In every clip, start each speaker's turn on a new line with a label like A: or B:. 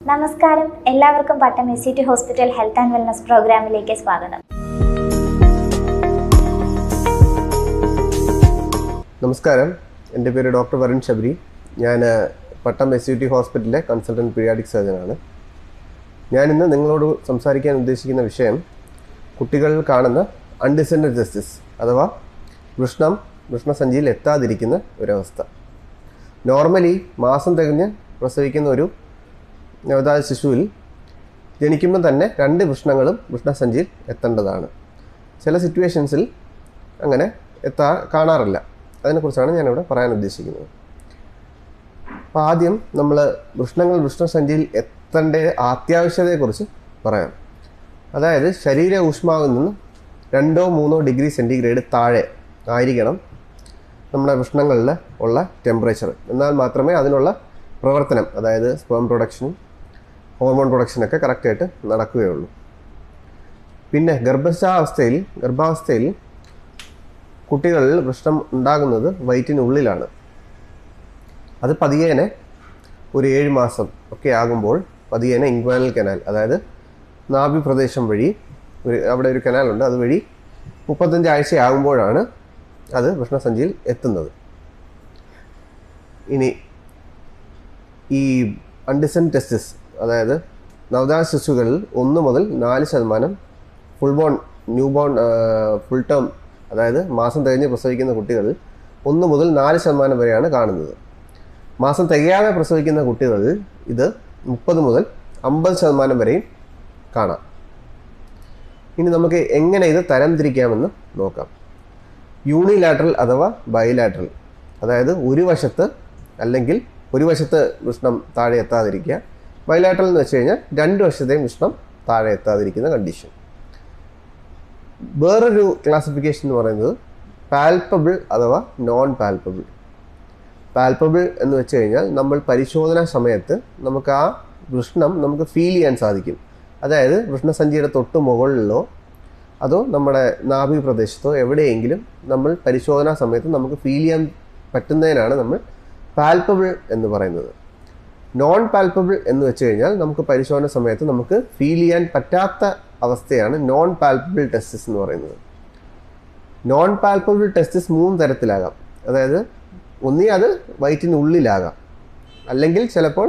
A: നമസ്കാരം എല്ലാവർക്കും പട്ടം എസ്സിറ്റി ഹോസ്പിറ്റൽ ഹെൽത്ത് ആൻഡ് വെൽനസ് പ്രോഗ്രാമിലേക്ക് സ്വാഗതം.
B: നമസ്കാരം, എൻ്റെ പേര് ഡോക്ടർ വരുൺ ശബരി. ഞാൻ പട്ടം എസ്സിറ്റി ഹോസ്പിറ്റലിലെ കൺസൾട്ടൻറ്റ് പീഡിയാട്രിക് സർജനാണ്. ഞാനിന്ന് നിങ്ങളോട് സംസാരിക്കാൻ ഉദ്ദേശിക്കുന്ന വിഷയം കുട്ടികളിൽ കാണുന്ന അൺഡിസെൻഡഡ് ടെസ്റ്റിസ് അഥവാ വൃഷ്ണസഞ്ചിയിൽ എത്താതിരിക്കുന്ന ഒരവസ്ഥ. നോർമലി മാസം തികഞ്ഞ് പ്രസവിക്കുന്ന ഒരു നവജാത ശിശുവിൽ ജനിക്കുമ്പോൾ തന്നെ 2 വൃഷ്ണങ്ങളും വൃഷ്ണസഞ്ചിയിൽ എത്തേണ്ടതാണ്. ചില സിറ്റുവേഷൻസിൽ അങ്ങനെ കാണാറില്ല. അതിനെക്കുറിച്ചാണ് ഞാനിവിടെ പറയാൻ ഉദ്ദേശിക്കുന്നത്. അപ്പോൾ ആദ്യം നമ്മൾ വൃഷ്ണസഞ്ചിയിൽ എത്തേണ്ട അത്യാവശ്യതയെക്കുറിച്ച് പറയാം. അതായത് ശരീര ഊഷ്മാവിൽ നിന്ന് 2-3 ഡിഗ്രി സെൻറ്റിഗ്രേഡ് താഴെ ആയിരിക്കണം നമ്മുടെ വൃഷ്ണങ്ങളിൽ ഉള്ള ടെമ്പറേച്ചർ. എന്നാൽ മാത്രമേ അതിനുള്ള പ്രവർത്തനം, അതായത് സ്പേം പ്രൊഡക്ഷനും ഹോർമോൺ പ്രൊഡക്ഷനൊക്കെ കറക്റ്റായിട്ട് നടക്കുകയുള്ളൂ. പിന്നെ ഗർഭാവസ്ഥയിൽ കുട്ടികളിൽ വൃഷ്ണം ഉണ്ടാകുന്നത് വയറ്റിനുള്ളിലാണ്. അത് പതിയേനെ ഒരു 7 മാസം ഒക്കെ ആകുമ്പോൾ പതിയേനെ ഇൻഗ്വാനൽ കനാൽ, അതായത് നാഭി പ്രദേശം വഴി അവിടെ ഒരു കനാലുണ്ട്, അതുവഴി 35 ആഴ്ചയാകുമ്പോഴാണ് അത് വൃഷ്ണസഞ്ചിയിൽ എത്തുന്നത്. ഇനി ഈ അൺഡിസെൻഡ് ടെസ്റ്റിസ്, അതായത് നവജാത ശിശുക്കളിൽ 1 മുതൽ 4% ഫുൾ ടേം, അതായത് മാസം തികഞ്ഞ് പ്രസവിക്കുന്ന കുട്ടികളിൽ 1 മുതൽ 4% വരെയാണ് കാണുന്നത്. മാസം തികയാതെ പ്രസവിക്കുന്ന കുട്ടികളിൽ ഇത് 30 മുതൽ 50% വരെയും കാണാം. ഇനി നമുക്ക് എങ്ങനെ ഇത് തരംതിരിക്കാമെന്ന് നോക്കാം. യൂണിലാറ്ററൽ അഥവാ ബൈലാറ്ററൽ, അതായത് ഒരു വശത്ത് വൃഷ്ണം താഴെ എത്താതിരിക്കുക. ബൈലാറ്ററൽ എന്ന് വെച്ച് കഴിഞ്ഞാൽ 2 വശത്തെയും വൃഷ്ണം താഴെ എത്താതിരിക്കുന്ന കണ്ടീഷൻ. വേറൊരു ക്ലാസിഫിക്കേഷൻ എന്ന് പറയുന്നത് പാൽപ്പബിൾ അഥവാ നോൺ പാൽപ്പബിൾ. പാൽപ്പബിൾ എന്ന് വെച്ച് കഴിഞ്ഞാൽ നമ്മൾ പരിശോധനാ സമയത്ത് നമുക്ക് ആ വൃഷ്ണം നമുക്ക് ഫീൽ ചെയ്യാൻ സാധിക്കും. അതായത് വൃഷ്ണസഞ്ചിയുടെ തൊട്ട് മുകളിലോ അതോ നമ്മുടെ നാഭി പ്രദേശത്തോ എവിടെയെങ്കിലും നമ്മൾ പരിശോധനാ സമയത്ത് നമുക്ക് ഫീൽ ചെയ്യാൻ പറ്റുന്നതിനാണ് നമ്മൾ പാൽപ്പബിൾ എന്ന് പറയുന്നത്. നോൺ പാൽപ്പബിൾ എന്ന് വെച്ച് കഴിഞ്ഞാൽ നമുക്ക് പരിശോധന സമയത്ത് നമുക്ക് ഫീൽ ചെയ്യാൻ പറ്റാത്ത അവസ്ഥയാണ് നോൺ പാൽപ്പബിൾ ടെസ്റ്റിസ് എന്ന് പറയുന്നത്. നോൺ പാൽപ്പബിൾ ടെസ്റ്റിസ് 3 തരത്തിലാകാം. അതായത് ഒന്നീ അത് വയറ്റിനുള്ളിലാകാം, അല്ലെങ്കിൽ ചിലപ്പോൾ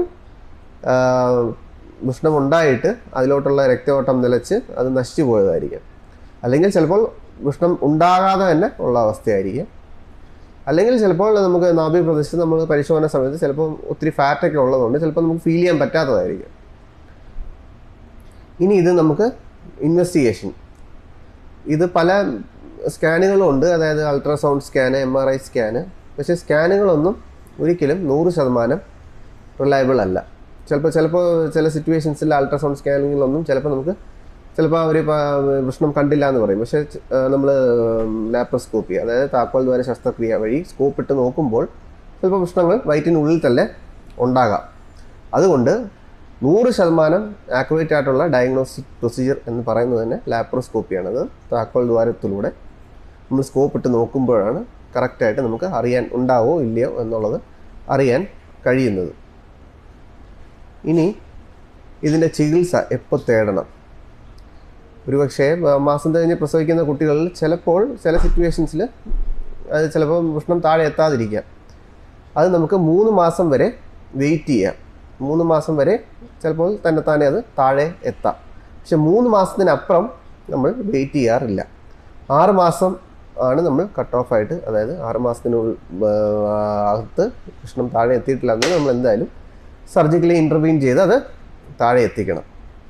B: വൃഷ്ണമുണ്ടായിട്ട് അതിലോട്ടുള്ള രക്തയോട്ടം നിലച്ച് അത് നശിച്ചു പോയതായിരിക്കാം. അല്ലെങ്കിൽ ചിലപ്പോൾ വൃഷ്ണം ഉണ്ടാകാതെ തന്നെ ഉള്ള അവസ്ഥയായിരിക്കും. അല്ലെങ്കിൽ ചിലപ്പോൾ നമുക്ക് നാഭി പ്രദേശത്ത് നമ്മൾ പരിശോധന സമയത്ത് ചിലപ്പോൾ ഒത്തിരി ഫാറ്റൊക്കെ ഉള്ളതുകൊണ്ട് ചിലപ്പോൾ നമുക്ക് ഫീൽ ചെയ്യാൻ പറ്റാത്തതായിരിക്കും. ഇനി ഇത് നമുക്ക് ഇൻവെസ്റ്റിഗേഷൻ, ഇത് പല സ്കാനുകളും ഉണ്ട്. അതായത് അൾട്രാസൗണ്ട് സ്കാന്, MRI സ്കാന്. പക്ഷേ സ്കാനുകളൊന്നും ഒരിക്കലും 100% റിലയബിൾ അല്ല. ചിലപ്പോൾ ചില സിറ്റുവേഷൻസിൽ അൾട്രാസൗണ്ട് സ്കാനിങ്ങിലൊന്നും ചിലപ്പോൾ അവർ വൃഷ്ണം കണ്ടില്ല എന്ന് പറയും. പക്ഷേ നമ്മൾ ലാപ്രോസ്കോപ്പി, അതായത് താക്കോൽ ദ്വാര ശസ്ത്രക്രിയ വഴി സ്കോപ്പ് ഇട്ട് നോക്കുമ്പോൾ ചിലപ്പോൾ വൃഷ്ണങ്ങൾ വയറ്റിനുള്ളിൽ തന്നെ ഉണ്ടാകാം. അതുകൊണ്ട് 100% ആക്യുറേറ്റ് ആയിട്ടുള്ള ഡയഗ്നോസ്റ്റിക് പ്രൊസീജിയർ എന്ന് പറയുന്നത് തന്നെ ലാപ്രോസ്കോപ്പിയാണ്. അത് താക്കോൽ ദ്വാരത്തിലൂടെ നമ്മൾ സ്കോപ്പ് ഇട്ട് നോക്കുമ്പോഴാണ് കറക്റ്റായിട്ട് നമുക്ക് അറിയാൻ ഉണ്ടാവോ ഇല്ലയോ എന്നുള്ളത് അറിയാൻ കഴിയുന്നത്. ഇനി ഇതിൻ്റെ ചികിത്സ എപ്പോൾ തേടണം? ഒരുപക്ഷെ മാസം തികഞ്ഞ് പ്രസവിക്കുന്ന കുട്ടികളിൽ ചിലപ്പോൾ ചില സിറ്റുവേഷൻസിൽ അത് ചിലപ്പോൾ വൃഷ്ണം താഴെ എത്താതിരിക്കാം. അത് നമുക്ക് 3 മാസം വരെ വെയിറ്റ് ചെയ്യാം. 3 മാസം വരെ ചിലപ്പോൾ തന്നെത്താനെ അത് താഴെ എത്താം. പക്ഷെ 3 മാസത്തിനപ്പുറം നമ്മൾ വെയിറ്റ് ചെയ്യാറില്ല. 6 മാസം ആണ് നമ്മൾ കട്ട് ഓഫ് ആയിട്ട്, അതായത് 6 മാസത്തിനുള്ളിൽ അകത്ത് വൃഷ്ണം താഴെ എത്തിയിട്ടില്ല എങ്കിൽ നമ്മൾ എന്തായാലും സർജിക്കലി ഇൻ്റർവീൻ ചെയ്ത് അത് താഴെ എത്തിക്കണം.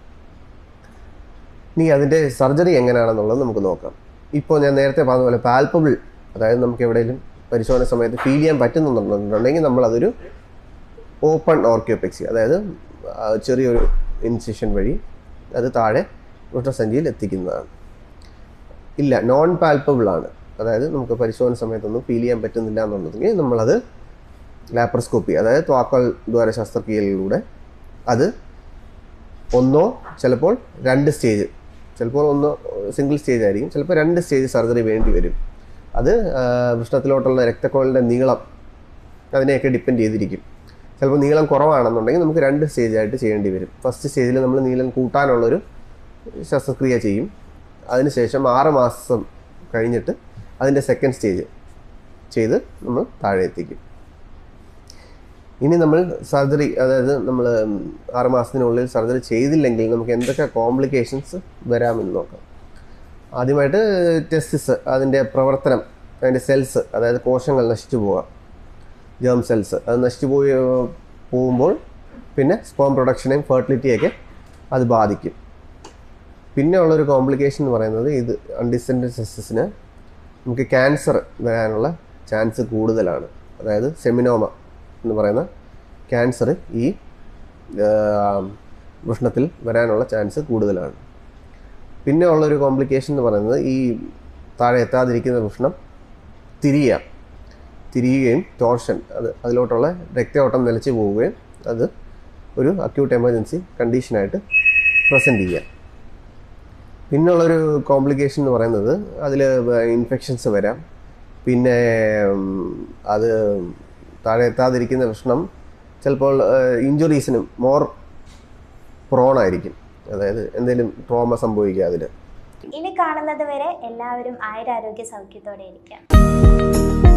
B: ഇനി അതിൻ്റെ സർജറി എങ്ങനെയാണെന്നുള്ളത് നമുക്ക് നോക്കാം. ഇപ്പോൾ ഞാൻ നേരത്തെ പറഞ്ഞ പോലെ പാൽപ്പബിൾ, അതായത് നമുക്ക് എവിടെയെങ്കിലും പരിശോധന സമയത്ത് ഫീൽ ചെയ്യാൻ പറ്റുന്നുണ്ടെന്നുണ്ടെങ്കിൽ നമ്മളതൊരു ഓപ്പൺ ഓർക്കിയോപെക്സി, അതായത് ചെറിയൊരു ഇൻസിഷൻ വഴി അത് താഴെ വൃഷ്ണസഞ്ചിയിൽ എത്തിക്കുന്നതാണ്. ഇല്ല, നോൺ പാൽപ്പബിൾ ആണ്, അതായത് നമുക്ക് പരിശോധന സമയത്തൊന്നും ഫീൽ ചെയ്യാൻ പറ്റുന്നില്ല എന്നുണ്ടെങ്കിൽ നമ്മളത് ലാപ്രോസ്കോപ്പി, അതായത് താക്കോൽ ദ്വാര ശസ്ത്രക്രിയയിലൂടെ അത് ഒന്നോ ചിലപ്പോൾ 2 സ്റ്റേജ്, ചിലപ്പോൾ സിംഗിൾ സ്റ്റേജ് ആയിരിക്കും, ചിലപ്പോൾ 2 സ്റ്റേജ് സർജറി വേണ്ടി വരും. അത് വൃഷ്ണത്തിലോട്ടുള്ള രക്തക്കുഴലിൻ്റെ നീളം അതിനെയൊക്കെ ഡിപ്പെൻഡ് ചെയ്തിരിക്കും. ചിലപ്പോൾ നീളം കുറവാണെന്നുണ്ടെങ്കിൽ നമുക്ക് 2 സ്റ്റേജായിട്ട് ചെയ്യേണ്ടി വരും. ഫസ്റ്റ് സ്റ്റേജിൽ നമ്മൾ നീളം കൂട്ടാനുള്ളൊരു ശസ്ത്രക്രിയ ചെയ്യും. അതിനുശേഷം 6 മാസം കഴിഞ്ഞിട്ട് അതിൻ്റെ സെക്കൻഡ് സ്റ്റേജ് ചെയ്ത് നമ്മൾ താഴെ എത്തിക്കും. ഇനി നമ്മൾ സർജറി, അതായത് നമ്മൾ 6 മാസത്തിനുള്ളിൽ സർജറി ചെയ്തില്ലെങ്കിൽ നമുക്ക് എന്തൊക്കെ കോംപ്ലിക്കേഷൻസ് വരാമെന്ന് നോക്കാം. ആദ്യമായിട്ട് ടെസ്റ്റിസ്, അതിൻ്റെ പ്രവർത്തനം, അതിൻ്റെ സെൽസ്, അതായത് കോശങ്ങൾ നശിച്ചു പോകാം, ജേം സെൽസ് അത് നശിച്ചു പോകുമ്പോൾ പിന്നെ സ്പേം പ്രൊഡക്ഷനെയും ഫെർട്ടിലിറ്റിയൊക്കെ അത് ബാധിക്കും. പിന്നെ ഉള്ളൊരു കോംപ്ലിക്കേഷൻ എന്ന് പറയുന്നത് ഇത് അൺഡിസെൻഡഡ് ടെസ്റ്റിസിന് നമുക്ക് ക്യാൻസർ വരാനുള്ള ചാൻസ് കൂടുതലാണ്. അതായത് സെമിനോമ എന്ന് പറയുന്ന ക്യാൻസർ ഈ വൃഷ്ണത്തിൽ വരാനുള്ള ചാൻസ് കൂടുതലാണ്. പിന്നെ ഉള്ളൊരു കോംപ്ലിക്കേഷൻ എന്ന് പറയുന്നത് ഈ താഴെ എത്താതിരിക്കുന്ന വൃഷ്ണം തിരിയുകയും ടോർഷൻ, അതിലോട്ടുള്ള രക്തയോട്ടം നിലച്ചു പോവുകയും അത് ഒരു അക്യൂട്ട് എമർജൻസി കണ്ടീഷനായിട്ട് പ്രസൻറ്റ് ചെയ്യാം. പിന്നുള്ളൊരു കോംപ്ലിക്കേഷൻ എന്ന് പറയുന്നത് അതിൽ ഇൻഫെക്ഷൻസ് വരാം. പിന്നെ അത് താഴെ എത്താതിരിക്കുന്ന വൃഷ്ണം ചിലപ്പോൾ ഇഞ്ചുറീസിനും മോർ പ്രോണായിരിക്കും, അതായത് എന്തെങ്കിലും ട്രോമ സംഭവിക്കുക അതിൽ.
A: ഇനി കാണുന്നത് വരെ എല്ലാവരും ആയുരാരോഗ്യ സൗഖ്യത്തോടെ ഇരിക്കാം.